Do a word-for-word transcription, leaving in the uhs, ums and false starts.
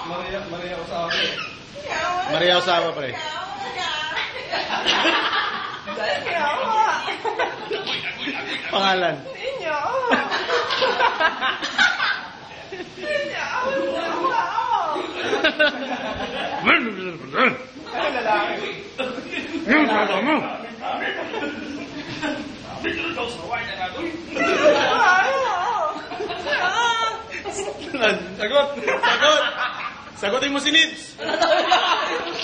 Maria, Maria Osawa. Maria Osawa, pre. Pangalan. Yung sabi mo. Sagot! Sagot! Sagutin mo si Nibs!